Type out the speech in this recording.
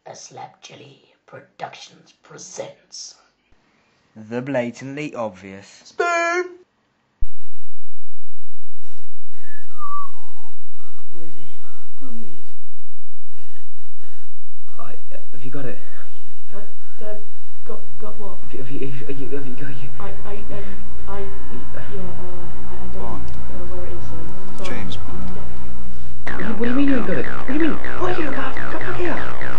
A Slap Jelly Productions presents The Blatantly Obvious. Spoon! Where is he? Oh, here he is. Have you got it? Got what? Have you got it? I don't Bond. know where it is, sorry. James Bond. Yeah. What do you mean you ain't got it? What do you mean? Oh, you got it. Come back here.